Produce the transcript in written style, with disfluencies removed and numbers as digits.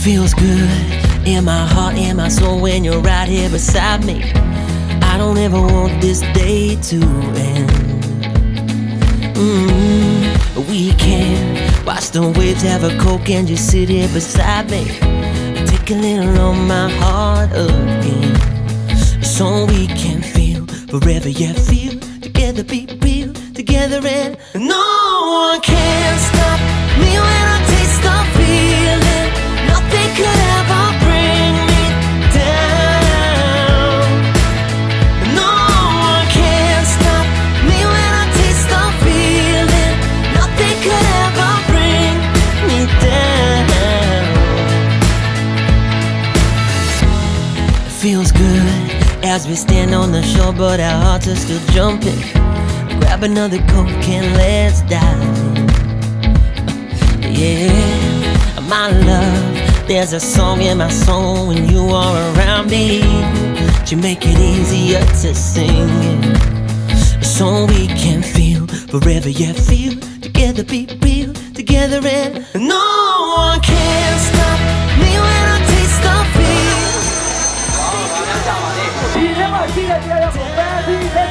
Feels good in my heart, in my soul when you're right here beside me. I don't ever want this day to end. We can watch the waves, have a Coke and just sit here beside me. Take a little on my heart again, so we can feel forever, yeah, feel together, be real together, and no one can stop me when I taste the feeling. Nothing could ever bring me down. No one can stop me when I taste the feeling. Nothing could ever bring me down. It feels good as we stand on the shore, but our hearts are still jumping. Grab another Coke and let's dive in. Yeah, my love, there's a song in my soul when you are around me. You make it easier to sing it, so we can feel forever, yeah, feel together, be real together, and no one can stop me when I taste the feel.